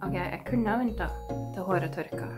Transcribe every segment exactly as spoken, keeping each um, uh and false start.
Ok, jeg kunne ha ventet til håret tørka.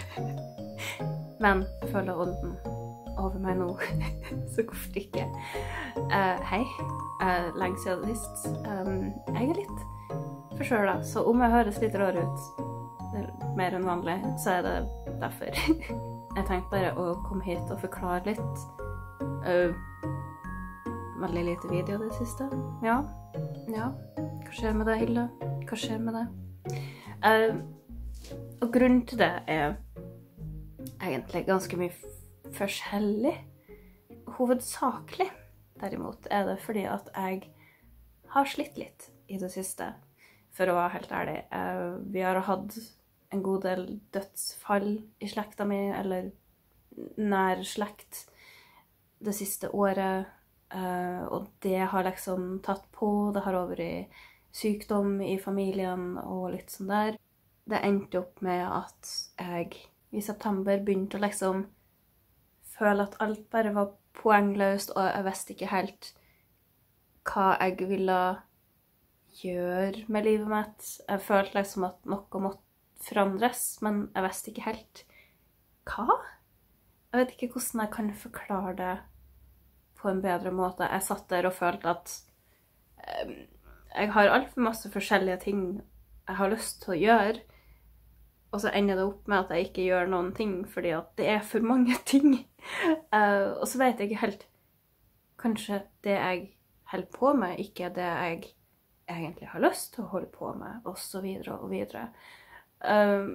Men jeg føler ånden over meg nå, så hvorfor ikke? Uh, hei, uh, lenge siden sist. Um, jeg er litt forkjølet, så om jeg høres litt rar ut, mer enn vanlig, så er det derfor. Jeg tenkte bare å komme hit og forklare litt. Uh, veldig lite video det siste. Ja, ja. Hva skjer med det, Hilde? Hva skjer med det? Uh, og grunnen til det er egentlig ganske mye forskjellig. Hovedsakelig, derimot, er det fordi at jeg har slitt litt i det siste, for å være helt ærlig. Uh, vi har hatt en god del dødsfall i slekta mi, eller nær slekt, det siste året, uh, og det har liksom tatt på, det har vært sykdom i familien og litt sånn der. Det endte opp med at jeg i september begynte å liksom føle at alt bare var poengløst, og jeg visste ikke helt hva jeg ville gjøre med livet mitt. Jeg følte liksom at noe måtte forandres, men jeg visste ikke helt hva. Jeg vet ikke hvordan jeg kan forklare det på en bedre måte. Jeg satt der og følte at um, jeg har alt for masse forskjellige ting jeg har lyst til å gjøre, og så ender det opp med at jeg ikke gjør noen ting, fordi at det er for mange ting. Uh, og så vet jeg ikke helt, kanskje det jeg holder på med, ikke er det jeg egentlig har lyst til å holde på med, og så videre og videre. Uh,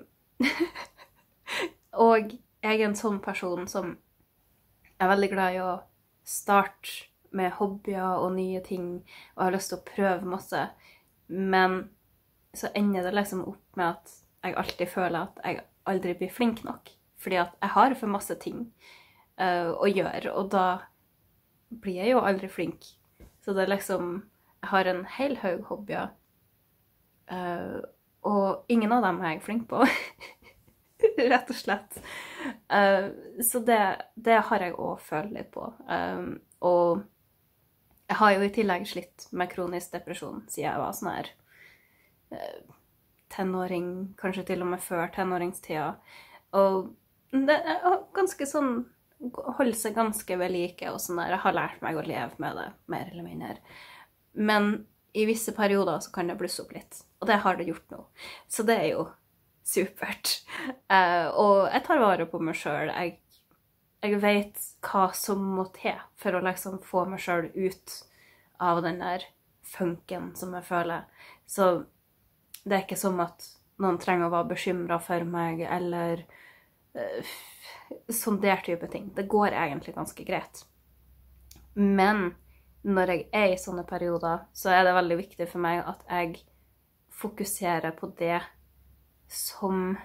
og jeg er en sånn person som er veldig glad i å starte med hobbyer og nye ting, og jeg har lyst til å prøve masse, men så ender det liksom opp med at jeg alltid føler at jeg aldri blir flink nok, fordi at jeg har for masse ting uh, å gjøre, og da blir jeg jo aldri flink. Så det er liksom, jeg har en hel haug hobbyer, uh, og ingen av dem er jeg flink på, rett og slett. Uh, så det, det har jeg også følt litt på, um, og jeg har jo i tillegg slitt med kronisk depresjon, siden jeg var sånn her uh, tenåring, kanskje til og med før tenåringstida. Og det er ganske sånn, holder seg ganske ved like, og sånn der, jeg har lært meg å leve med det, mer eller mindre. Men i visse perioder så kan det blusse opp litt, og det har det gjort nå. Så det er jo supert. Uh, og jeg tar vare på meg selv. Jeg, jeg vet hva som må til for å liksom få meg selv ut av den der funken som jeg føler. Så det er ikke som at noen trenger å være bekymret for meg, eller uh, sånn der type ting. Det går egentlig ganske greit. Men når jeg er i sånne perioder, så er det veldig viktig for meg at jeg fokuserer på det som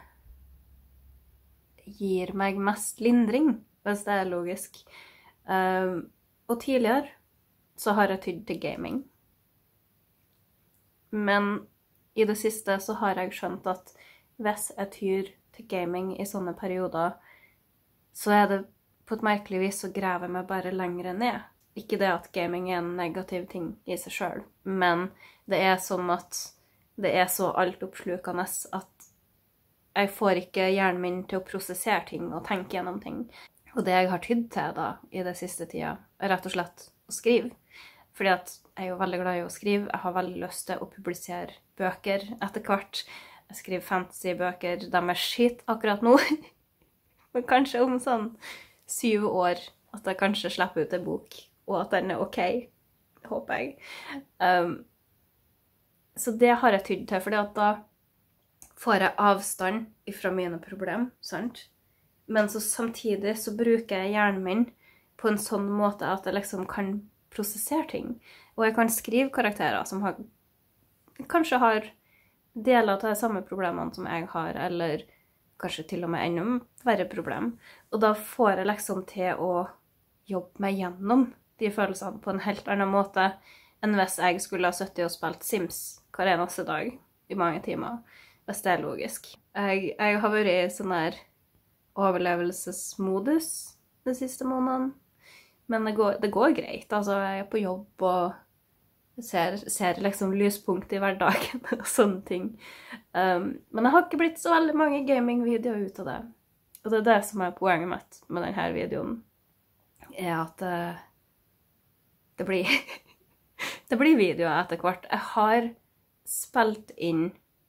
gir meg mest lindring, hvis det er logisk. Uh, og tidligere så har jeg tydd til gaming. Men i det siste så har jeg skjønt at hvis jeg tyr til gaming i sånne perioder, så er det på et merkelig vis å grave meg bare lengre ned. Ikke det at gaming er en negativ ting i seg selv, men det er som at det er så altoppslukende at jeg får ikke hjernen min til å prosessere ting og tenke gjennom ting. Og det jeg har tydd til da i det siste tida, er rett og slett å skrive. Fordi at jeg er jo veldig glad i å skrive. Jeg har veldig lyst til å publisere bøker etter hvert. Jeg skriver fantasy-bøker. De er skitt akkurat nå. Men kanskje om sånn syv år at jeg kanskje slipper ut en bok, og at den er ok, håper jeg. Um, så det har jeg tydd til, fordi at da får jeg avstand fra mine problemer, sant? Men så samtidig så bruker jeg hjernen min på en sånn måte at jeg liksom kan prosessere ting. Og jeg kan skrive karakterer som har, kanskje har deler av de samme problemene som jeg har, eller kanskje til og med enda verre problem. Og da får jeg liksom til å jobbe meg gjennom de følelsene på en helt annen måte enn hvis jeg skulle ha sittet og spilt Sims hver eneste dag i mange timer, hvis det er logisk. Jeg, jeg har vært i sånn her overlevelsesmodus de siste månedene. Men det går, det går greit, altså jeg er på jobb, og ser, ser liksom lyspunkt i hverdagen og sånne ting. Um, men jeg har ikke blitt så veldig mange gaming-videoer ut av det. Og det er det som er poenget mitt med denne videoen, er at uh, det blir, det blir videoer etter hvert. Jeg har spilt inn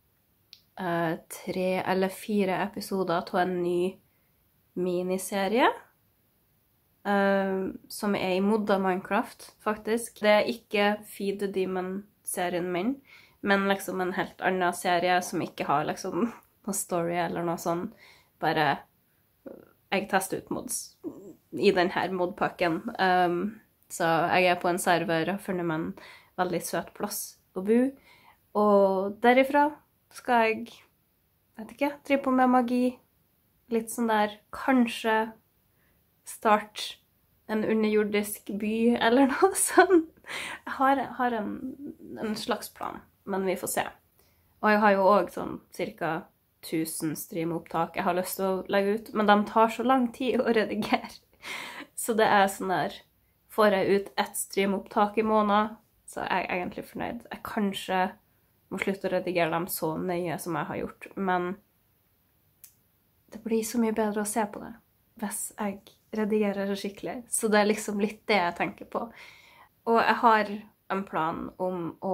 uh, tre eller fire episoder til en ny miniserie, uh, som er i modda Minecraft, faktisk. Det er ikke Feed the Demon-serien min, men liksom en helt annen serie som ikke har liksom noe story eller noe sånn. Bare jeg tester ut mods i denne modpakken. Um, så jeg er på en server og funnet meg en veldig søt plass å bo. Og derifra skal jeg, vet ikke, drive på med magi. Litt sånn der, kanskje starte en underjordisk by eller noe sånt. Jeg har, har en, en slags plan, men vi får se. Og jeg har jo også sånn cirka tusen streamopptak jeg har lyst til å legge ut, men de tar så lang tid å redigere. Så det er sånn der, får jeg ut ett streamopptak i måneden, så er jeg egentlig fornøyd. Jeg kanskje må slutte å redigere dem så nøye som jeg har gjort, men det blir så mye bedre å se på det hvis jeg redigerer det skikkelig. Så det er liksom litt det jeg tenker på. Og jeg har en plan om å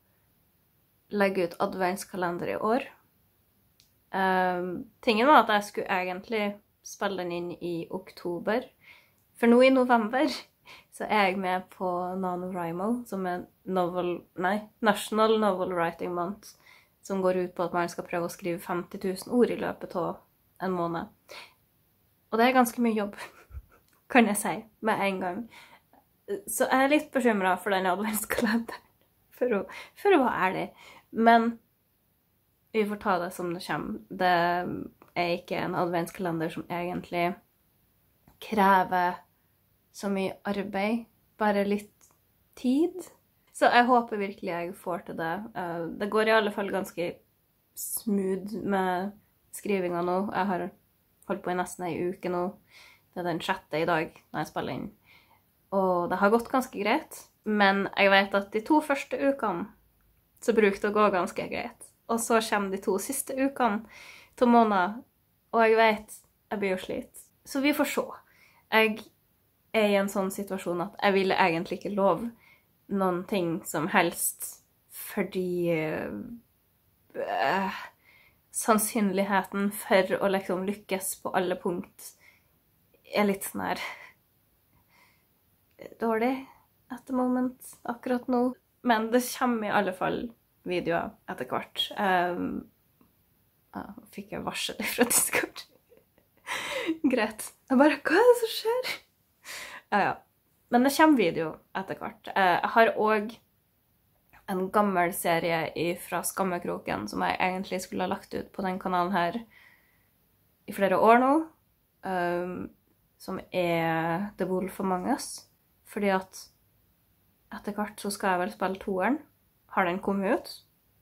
legge ut adventskalender i år. Um, tingen var at jeg skulle egentlig spille den inn i oktober. For nå i november så er jeg med på NaNoWriMo, som er novel, nei, National Novel Writing Month, som går ut på at man skal prøve å skrive femti tusen ord i løpet av en måned. Og det er ganske mye jobb, kan jeg si, med en gang. Så jeg er litt bekymret for den adventskalenderen, for å, for å være ærlig. Men vi får ta det som det kommer. Det er ikke en adventskalender som egentlig krever så mye arbeid, bare litt tid. Så jeg håper virkelig jeg får til det. Det går i alle fall ganske smooth med skrivinga nå. Jeg har holdt på i nesten ei uke nå. Det er den sjette i dag når jeg spiller inn. Og det har gått ganske greit, men jeg vet at de to første ukene så brukte det å gå ganske greit. Og så kommer de to siste ukene til måneder, og jeg vet jeg blir jo slitt. Så vi får se. Jeg er i en sånn situasjon at jeg ville egentlig ikke love noen ting som helst, fordi øh, sannsynligheten for å liksom lykkes på alle punkt er litt sånn her dårlig at the moment, akkurat nå. Men det kommer i alle fall videoer etter hvert. Um, ja, fikk jeg varsel fra Discord. Greit. Jeg bare, hva er det som skjer? Ja, ja. Men det kommer video etter hvert. Uh, jeg har også en gammel serie fra Skammekroken som jeg egentlig skulle ha lagt ut på den kanalen her i flere år nå, um, som er The Wolf Among Us. Fordi at etter hvert så skal jeg vel spille toeren. Har den kommet ut?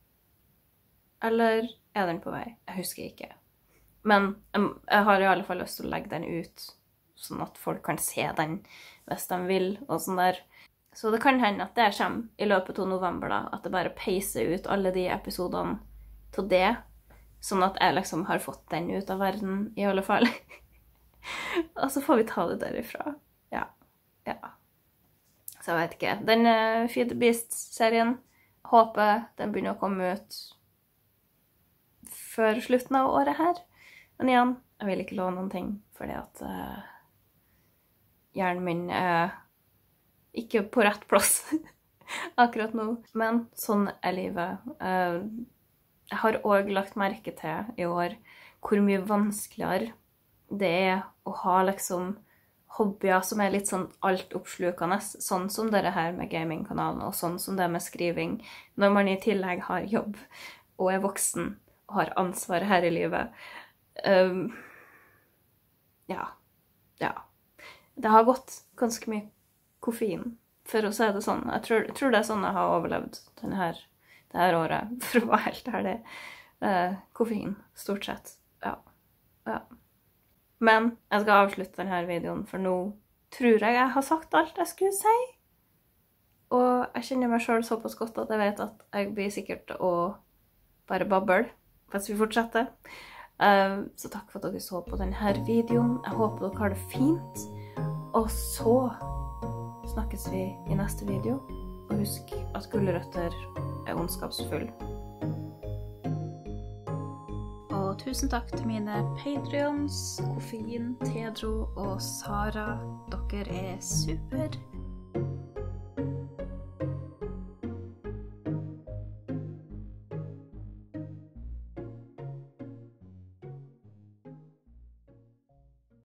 Eller er den på vei? Jeg husker ikke. Men jeg har i alle fall lyst til å legge den ut, sånn at folk kan se den hvis de vil, og sånn der. Så det kan hende at det kommer i løpet av november da, at det bare peiser ut alle de episodene til det, sånn at jeg liksom har fått den ut av verden i alle fall. Og så får vi ta det derifra. Ja, ja. Så jeg vet ikke. Den uh, Feed the Beast-serien, håper den begynner å komme ut før slutten av året her. Men igjen, jeg vil ikke love noen ting, fordi at uh, hjernen min er ikke på rett plass akkurat nå. Men sånn er livet. Uh, jeg har også lagt merke til i år hvor mye vanskeligere det er å ha liksom hobbyer som er litt sånn altoppslukende, sånn som dette her med gamingkanalen, og sånn som det med skriving, når man i tillegg har jobb, og er voksen, og har ansvar her i livet. Um, ja, ja. Det har gått ganske mye koffein, for å si det sånn. Jeg tror, jeg tror det er sånn jeg har overlevd denne her, det her året, for å være helt ærlig. Uh, koffein, stort sett. Ja, ja. Men jeg skal avslutte denne videoen, for nå tror jeg jeg har sagt alt jeg skulle si. og jeg kjenner meg selv såpass godt at jeg vet at jeg blir sikkert å bare babble hvis vi fortsetter. Uh, så takk for at dere så på denne videoen. Jeg håper dere har det fint. Og så snakkes vi i neste video. Og husk at gulrøtter er ondskapsfull. Og tusen takk til mine Patreons, Koffein, Tedro og Sara. Dere er super.